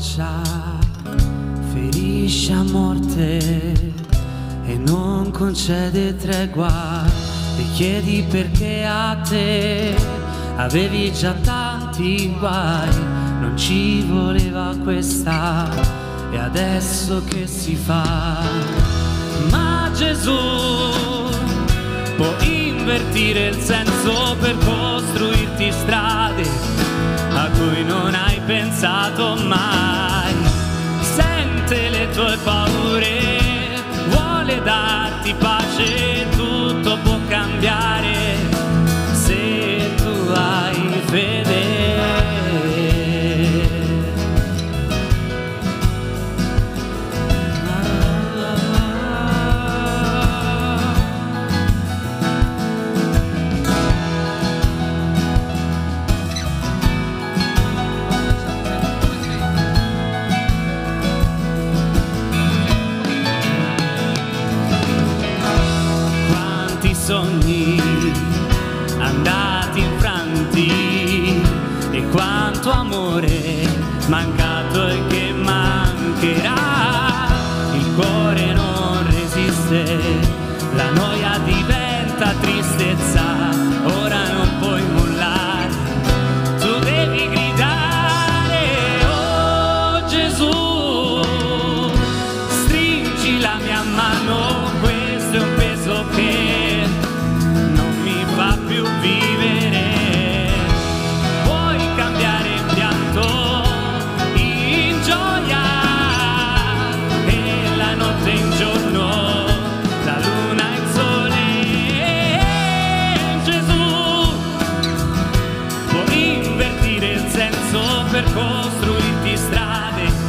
goccia ferisce a morte e non concede tregua, e chiedi perché a te avevi già tanti guai, non ci voleva questa, e adesso che si fa? Ma Gesù può invertire il senso per costruirti strade a cui non hai pensato mai. Sente le tue paure, vuole darti pace, tutto può cambiare se tu hai fede. Sogni andati infranti e quanto amore mancato e che mancherà. Il cuore non resiste, la noia diventa tristezza, ora non puoi mollare, tu devi gridare: oh Gesù, stringi la mia mano, questo è un peso che fa più vivere, puoi cambiare il pianto in gioia e la notte in giorno, la luna in sole. Gesù può invertire il senso per costruirti strade